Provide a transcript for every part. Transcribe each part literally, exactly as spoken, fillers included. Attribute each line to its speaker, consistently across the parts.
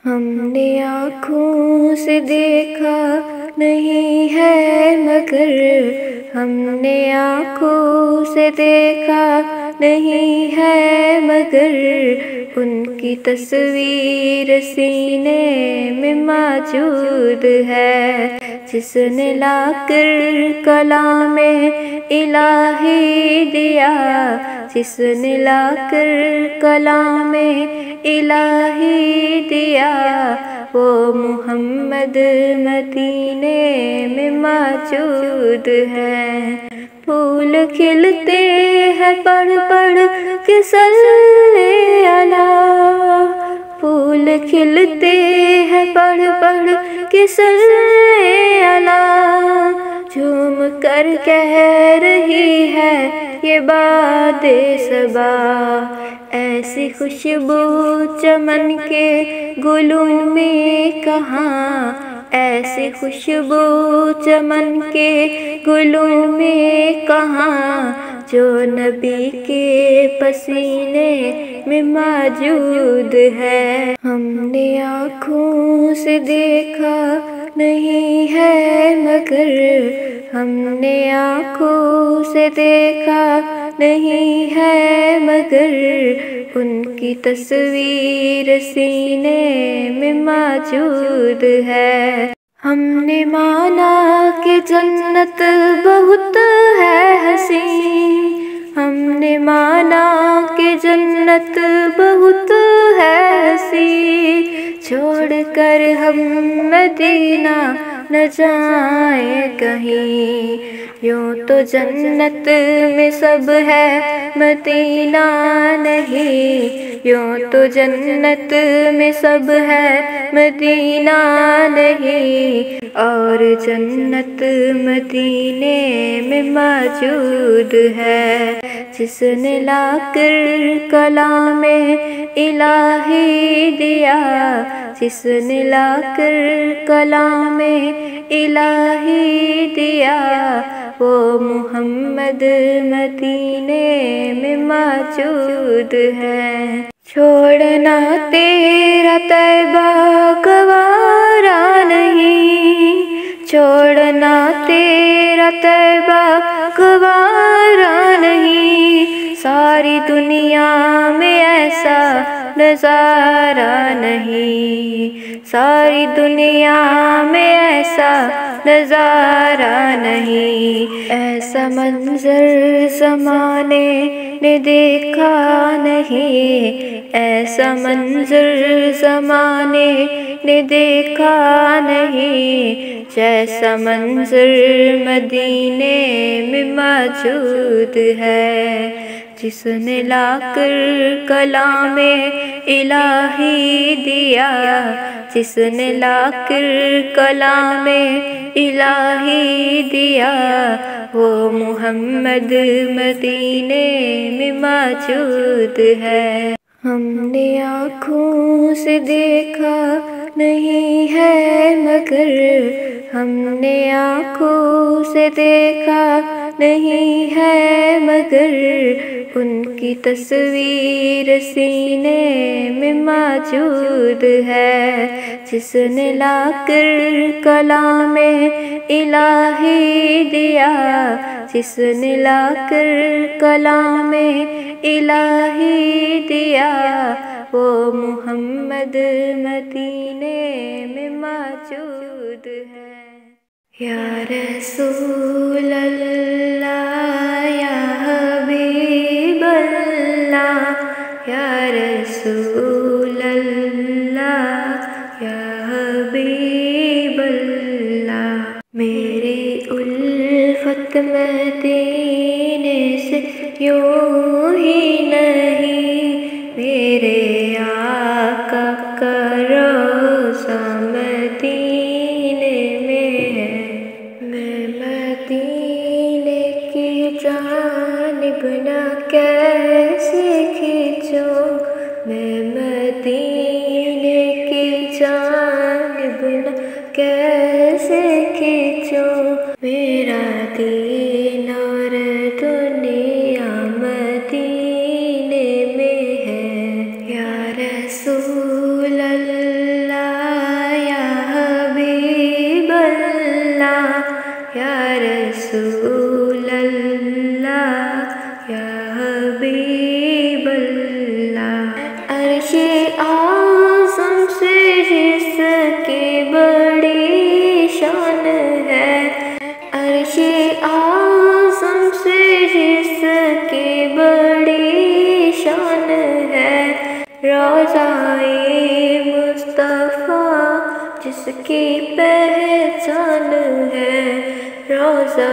Speaker 1: ہم نے آنکھوں سے دیکھا نہیں ہے مگر، ہم نے آنکھوں سے دیکھا نہیں ہے مگر، ان کی تصویر سینے میں موجود ہے، جس نے لا کر کلام الہی دیا، جس نے لا کر کلام الہی دیا، وہ محمد مدینے میں موجود ہے۔ پھول کھلتے ہیں پڑھ پڑھ کے صلی اللہ، پھول کھلتے ہیں پڑھ پڑھ کے صلی اللہ، جھوم کر کہہ رہی ہے یہ باد صبا، ایسی خوشبو چمن کے گلوں میں کہاں، ایسی خوشبو چمن کے گلوں میں کہاں، جو نبی کے پسینے میں موجود ہے۔ ہم نے آنکھوں سے دیکھا نہیں ہے مگر، ہم نے آنکھوں سے دیکھا نہیں ہے مگر، ان کی تصویر سینے میں موجود ہے۔ ہم نے مانا کہ جنت بہت ہے حسین، ہم نے مانا کہ جنت بہت ہے حسین، چھوڑ کر ہم مدینہ نہ جائیں کہیں، یوں تو جنت میں سب ہے مدینہ نہیں، یوں تو جنت میں سب ہے مدینہ نہیں، اور جنت مدینے میں موجود ہے، جس نے لا کر کلام الہی دیا، جس نے لا کر کلام الہی دیا، وہ محمد مدینے میں موجود ہے۔ چھوڑنا تیرا طیبہ گوارا نہیں، چھوڑنا تیرا طیبہ گوارا نہیں، ساری دنیا میں ایسا نظارہ نہیں، ساری دنیا میں ایسا نظارہ نہیں، ایسا منظر زمانے نے دیکھا نہیں، ایسا منظر زمانے نے دیکھا نہیں، جیسا منظر مدینے میں موجود ہے، جس نے لا کر کلام الہی دیا، جس نے لا کر کلام الہی دیا، وہ محمد مدینے میں موجود ہے۔ ہم نے آنکھوں سے دیکھا نہیں ہے مگر، ہم نے آنکھوں سے دیکھا نہیں ہے مگر، ان کی تصویر سینے میں موجود ہے، جس نے لا کر کلام الہی دیا، جس نے لا کر کلام الہی دیا، وہ محمد مدینے میں موجود ہے۔ یا رسول اللہ یا حبیب اللہ، یا رسول اللہ یا حبیب اللہ، میری الفت مدینے سے یوں ہی نہیں، میرے آقا کا روضہ مدینے میں ہے، میں مدینے کی جانب نہ کیسے کھینچوں، میں مدینے کی جانب نہ کیسے کھینچوں، میرا دین اور دنیا مدینے میں ہے۔ یا رسول اللہ رسول اللہ یا حبیب اللہ۔ عرش اعظم سے جس کی بڑی شان ہے، عرش اعظم سے جس کی بڑی شان ہے، روضہ مصطفیٰ جس کی پہچان ہے، روضہ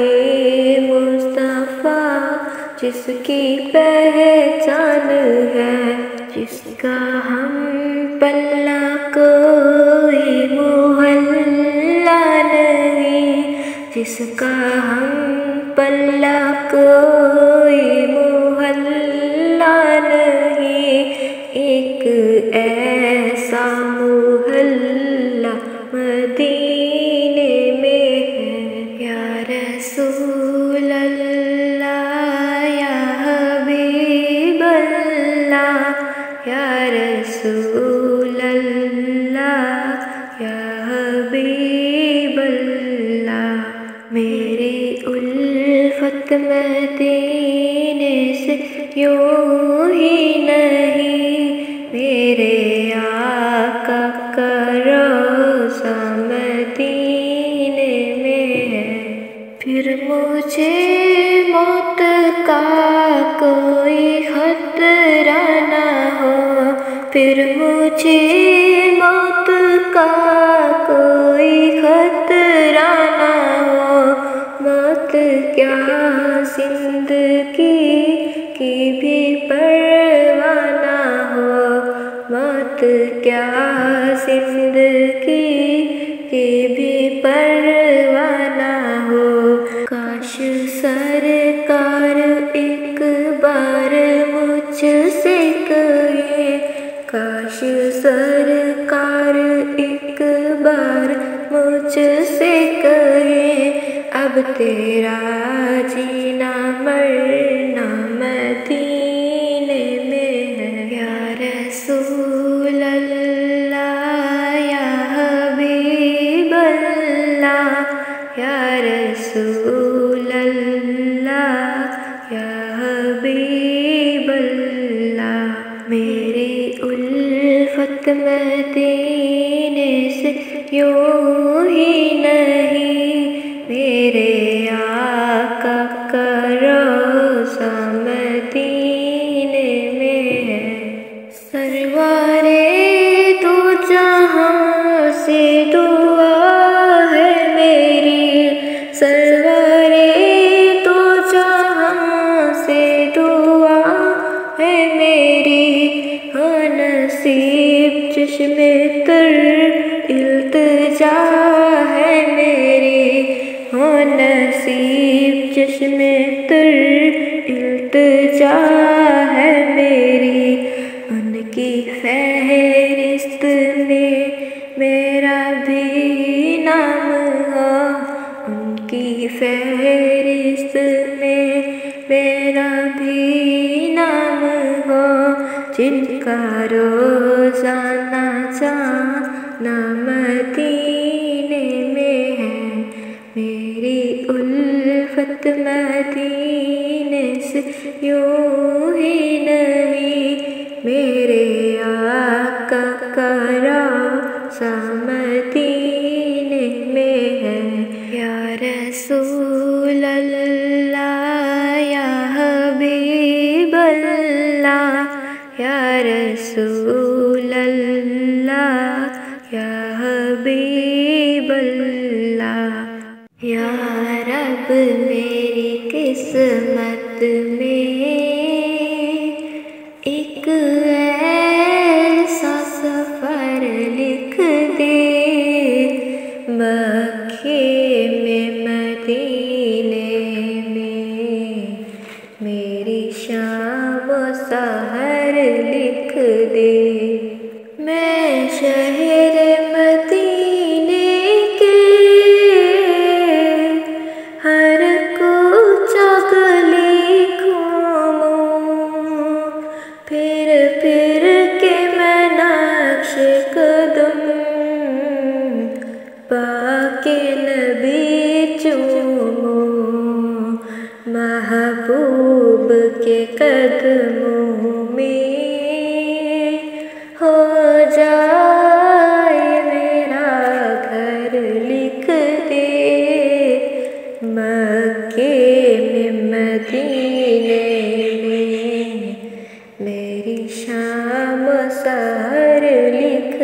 Speaker 1: مصطفیٰ جس کی پہچان ہے، جس کا ہم پلہ کوئی محلہ نہیں، جس کا ہم پلہ کوئی محلہ نہیں، ایک ایسا محلہ مدینے میں ہے۔ یا رسول اللہ یا حبیب اللہ، یا رسول اللہ یا حبیب اللہ۔ میری الفت مدینے سے یوں ہی نہیں، میرے آقا کا روضہ مدینے میں ہے۔ پھر مجھے موت کا کوئی خطرہ نہ ہو، پھر مجھے موت کا کوئی خطرہ نہ ہو، موت کیا زندگی کی بھی پرواہ نہ ہو، موت کیا زندگی کی بھی پرواہ نہ ہو۔ کاش سرکار ایک بار مجھ سے کہے، کاش سرکار ایک بار مجھ سے کہے، اب تیرا جینا مرنا مدینے میں ہے۔ یا رسول اللہ یا حبیب اللہ، یا رسول اللہ یا حبیب اللہ۔ میری الفت مدینے سے یوں ہی نہیں، میرے آقا کا روضہ مدینے میں ہے۔ سرورِ دو جہاں سے دعا ہے میری، سرورِ دو جہاں سے دعا ہے میری، ہاں نصیب چشم تر التجا ہے میری، ہاں نصیب چشم تر التجا ہے میری، ان کی فہرست میں میرا بھی نام ہو، ان کی فہرست میں میرا بھی نام ہو، جن کا روزانہ جانا مدینے میں ہے۔ میری الفت مدینے سے یوں ہی نہیں، میرے آقا کا روضہ مدینے میں ہے۔ یا رسول اللہ یا حبیب اللہ، یا رسول اللہ یا حبیب اللہ۔ یا رب میری قسمت میں ایک ایسا سفر لکھ دے، مکے میں مدینے میں میری شام و سحر لکھ دے۔ میں شہر مدینے کے ہر کوچہ گلی گھوموں، پھر پھر کے میں نقش قدم پا کے نبی چوموں،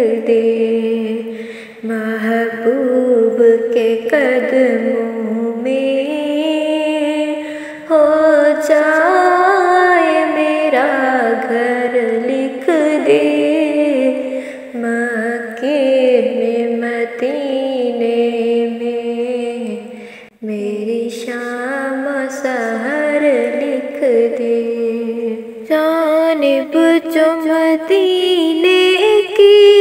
Speaker 1: دے، محبوب کے قدموں میں ہو جائے میرا گھر لکھ دے، مکے میں مدینے میں میری شام سحر لکھ دے، جانب جو مدینے کی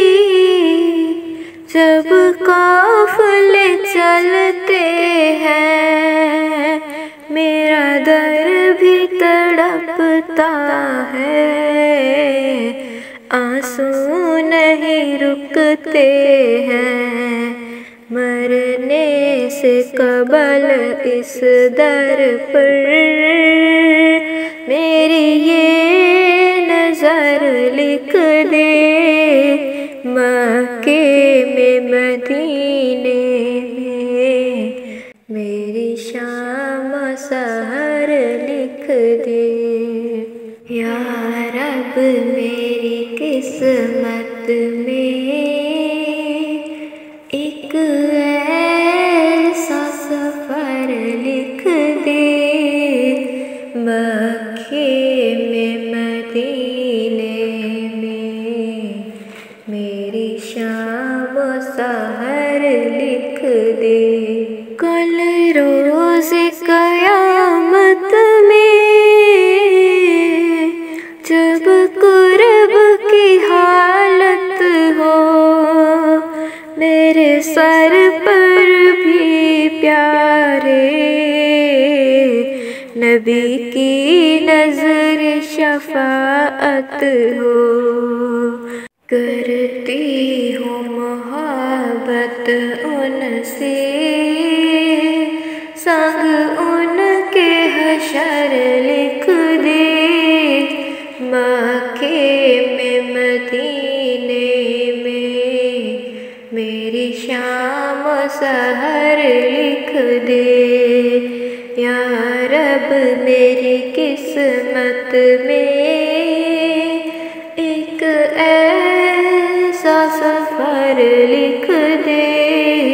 Speaker 1: جب قافلے چلتے ہیں، میرا در بھی تڑپتا ہے، آنسو نہیں رکتے ہیں، مرنے سے قبل اس در پر میری یہ نظر لکھ دے، مکے میں مدینے میں میری شام سحر لکھ دے، یا رب میری قسمت میں ایک ایسا سفر لکھ دے، مکے میں مدینے میں میری شام سحر لکھ دے، کل روز قیامت میں جب قرب کی حالت ہو، میرے سر پر بھی پیارے نبی کی نظر شفاعت ہو، کرتی ہوں محبت ان سے سنگ ان کے حشر لکھ دے، مکے میں مدینے میں میری شام سحر لکھ دے، یا رب میری قسمت میں ایک ایسا سفر لکھ دے،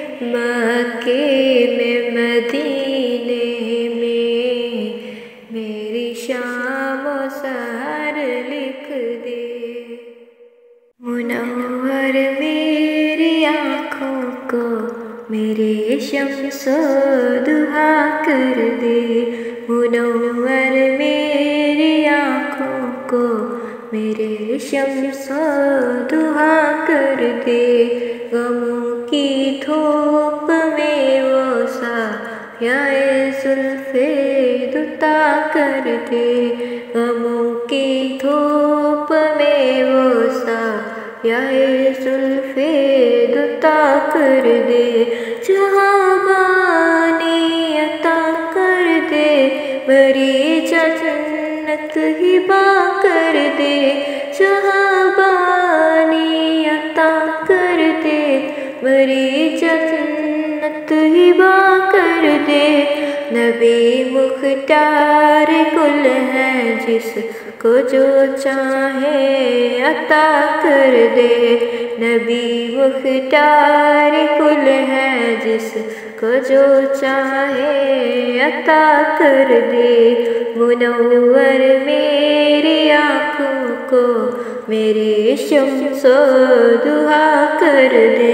Speaker 1: مکے میں مدینے میں میری شام سحر لکھ دے، منور میری آنکھوں کو میرے شمس و ضحا کر دے، منور میری آنکھوں کو میرے شمس و ضحا کر دے، غموں کی دھوپ میں وہ سایہ زلف دتا کر دے، غموں کی دھوپ میں وہ سایہ زلف دتا کر دے، جہاں بانی عطا کر دے، بری جنت ہبا کر دے، جہاں بانی عطا کر دے، بری جنت ہبا کر دے، نبی مختار کل ہے جس کو جو چاہے عطا کر دے، نبی مختار کل ہے جس کو جو چاہے عطا کر دے، منور میری آنکھوں کو میری شمس و ضحا کر دے،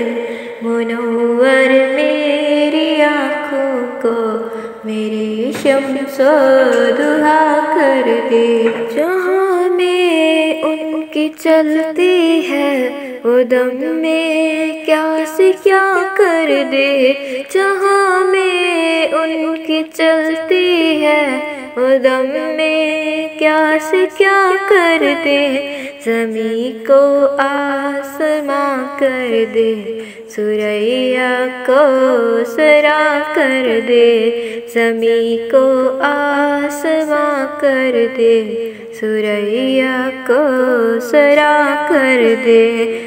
Speaker 1: منور میری آنکھوں کو میری شمس و ضحا کر دے، جہاں میں ان کی چلتی ہے وہ دم میں کیا سے کیا کر دے، جہاں میں ان کی چلتی ہے وہ دم میں کیا سے کیا کر دے، زمین کو آسماں کر دے، ثریا کو سرا کر دے، زمین کو آسماں کر دے، ثریا کو سرا کر دے،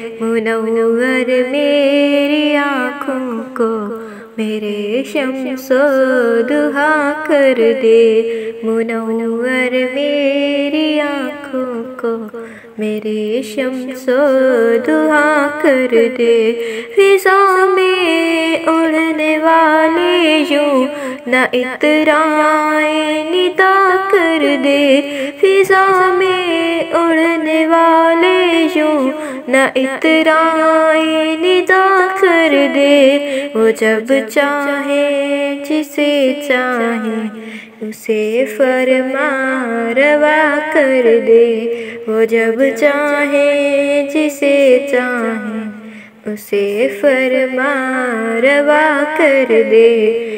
Speaker 1: منور میری آنکھوں کو میرے شمس و ضحا کر دے، منور میری آنکھوں کو میرے شمس و دعا کر دے، فضا میں اڑنے والے یوں نہ اترائیں ندا کر دے، فضا میں اڑنے والے یوں نہ اترائیں ندا کر دے، وہ جب چاہے جسے چاہے اسے فرما روا کر دے، وہ جب چاہے جسے چاہے اسے فرما روا کر دے،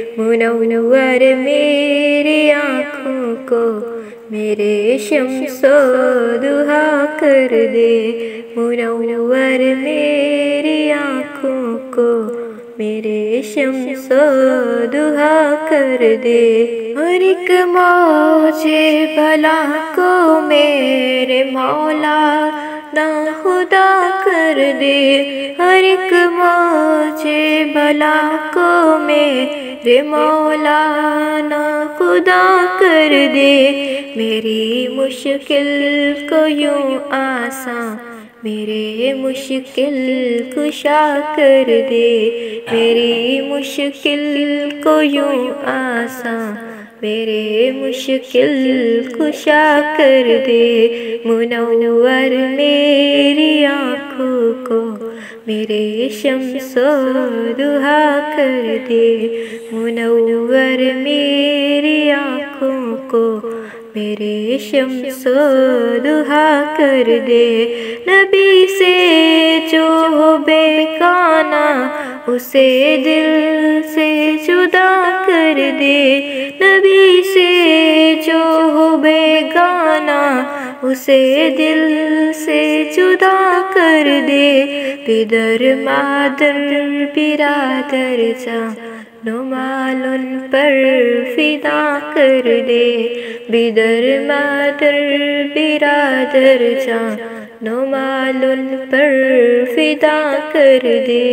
Speaker 1: منور میری آنکھوں کو میرے شمس و دعا کر دے، منور میری آنکھوں کو میرے شمس و دعا کر دے، ہر ایک موج بلا کو میرے مولا ناخدا کر دے، ہر ایک موج بلا کو میرے مولا ناخدا کر دے، میری مشکل کو یوں آسان میرے مشکل کشا کر دے، میری مشکل کو یوں آسان میرے مشکل کشا کر دے، منور میری آنکھوں کو میرے شمس و دعا کر دے، منور میری آنکھوں کو میرے شمس و دعا کر دے، نبی سے جو ہو بیگانہ اسے دل سے جدا کر دے، نبی سے جو ہو بیگانہ اسے دل سے جدا کر دے، پدر مادر برادر جان و مال ان پر فدا کر دے، بدر مادر برادر جان و مال ان پر فدا کر دے،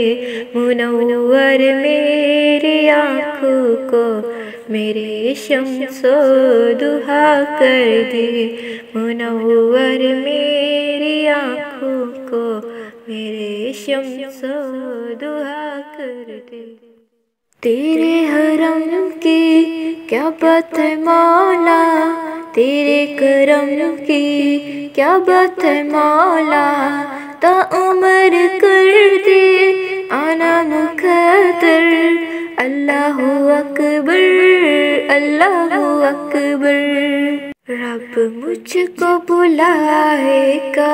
Speaker 1: منور میری آنکھوں کو میرے شمس و دعا کر دے، منور میری آنکھوں کو میرے شمس و دعا کر دے، تیرے حرم کی کیا بات ہے مولا، تیرے کرم کی کیا بات ہے مولا، تا عمر کر دے آنا مقدر، اللہ اکبر اللہ اکبر، رب مجھ کو بلائے گا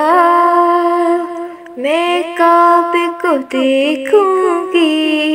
Speaker 1: میں کعبے کو دیکھوں گی،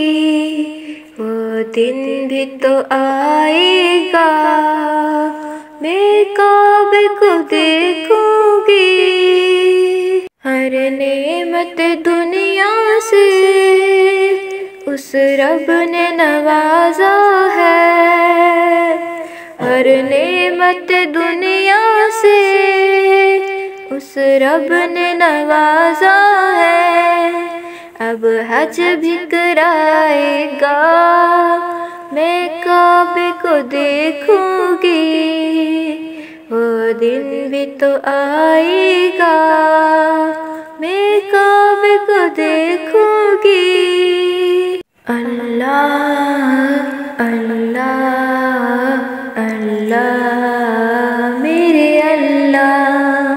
Speaker 1: وہ دن بھی تو آئے گا میں کعبے کو دیکھوں گی، ہر نعمت دنیا سے اس رب نے نوازا ہے، ہر نعمت دنیا سے اس رب نے نوازا ہے، اب حج بھی کرائے گا میں کعبے کو دیکھوں گی، وہ دن بھی تو آئے گا میں کعبے کو دیکھوں گی، اللہ اللہ اللہ میرے اللہ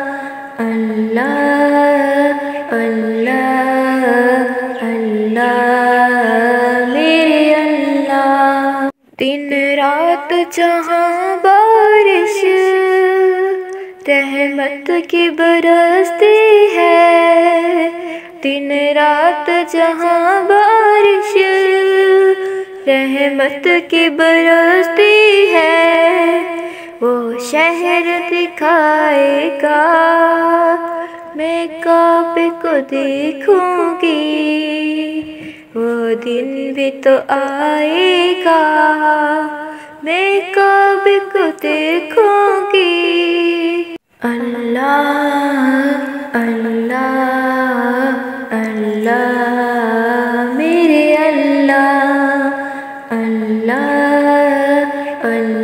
Speaker 1: اللہ اللہ اللہ میرے اللہ، دن رات جہاں بارش رحمت کی برستی ہے، دن رات جہاں بارش رحمت کی برستی ہے، وہ شہر دکھائے گا میں کعبے کو دیکھوں گی، وہ دن بھی تو آئے گا میں کعبے کو دیکھوں گی، اللہ اللہ اللہ میرے اللہ اللہ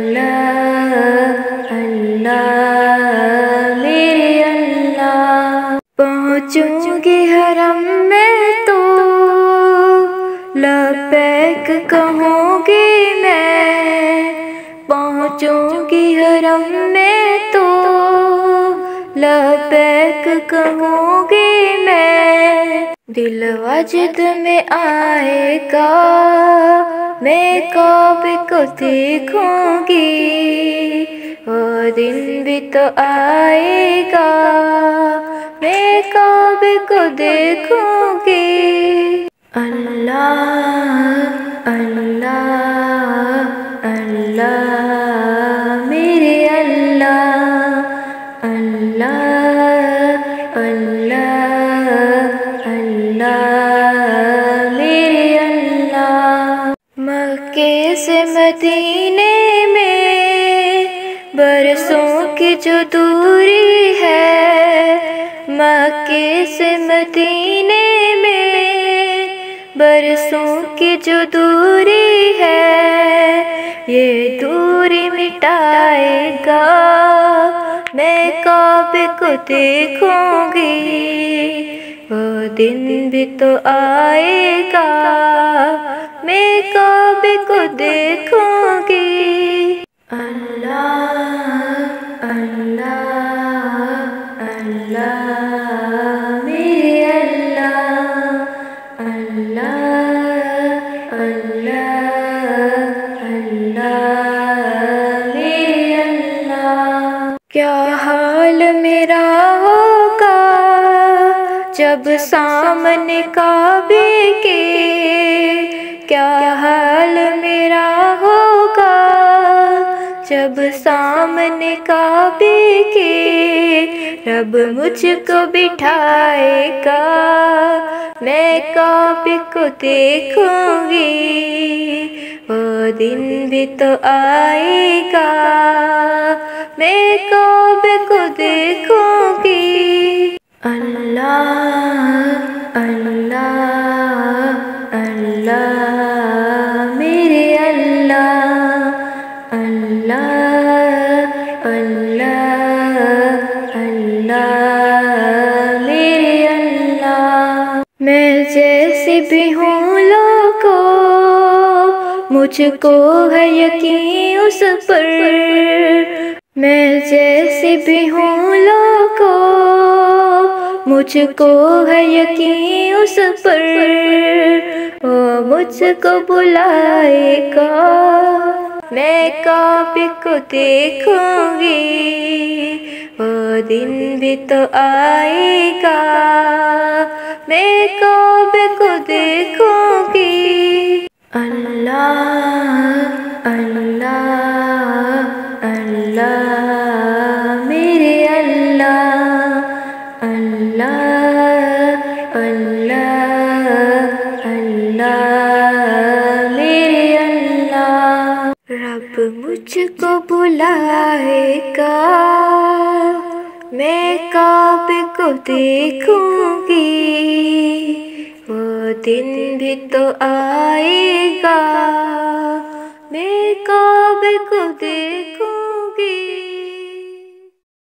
Speaker 1: اللہ اللہ میرے اللہ، لبیک کہوں گی میں، پہنچوں گی حرم میں تو لبیک کہوں گی میں۔ دل وجد میں آئے گا، میں کعبے کو دیکھوں گی، وہ دن بھی تو آئے گا، میں کعبے کو دیکھوں گی۔ اللہ اللہ اللہ میرے اللہ، اللہ اللہ اللہ میرے اللہ۔ مکے سے مدینے میں برسوں کی جو دوری ہے، مکے سے مدینے میں برسوں کی جو دوری ہے، یہ دوری مٹائے گا، میں کعبے کو دیکھوں گی، وہ دن بھی تو آئے گا، میں کعبے کو دیکھوں گی۔ اللہ اللہ اللہ میرے اللہ، اللہ اللہ اللہ میرے اللہ۔ کیا حال میرا ہوگا جب سامنے کعبے کے، کیا حال میرا ہوگا جب سامنے کعبے کے، رب مجھ کو بٹھائے گا، میں کعبے کو دیکھوں گی، وہ دن بھی تو آئے گا، میں کعبے کو دیکھوں گی۔ اللہ اللہ اللہ میرے اللہ، اللہ اللہ اللہ میرے اللہ۔ میں جیسی بھی ہوں لوگوں، مجھ کو ہے یقین اس پر، میں جیسی بھی ہوں لوگوں، مجھ کو ہے یقین اس پر، وہ مجھ کو بلائے گا، میں کعبے کو دیکھوں گی، وہ دن بھی تو آئے گا، میں کعبے کو دیکھوں گی۔ اللہ اللہ اللہ میرے اللہ، اللہ اللہ اللہ میرے اللہ۔ رب مجھ کو بلائے گا، میں کعبے کو دیکھوں گی، وہ دن بھی تو آئے گا، میں کعبے کو دیکھوں گی۔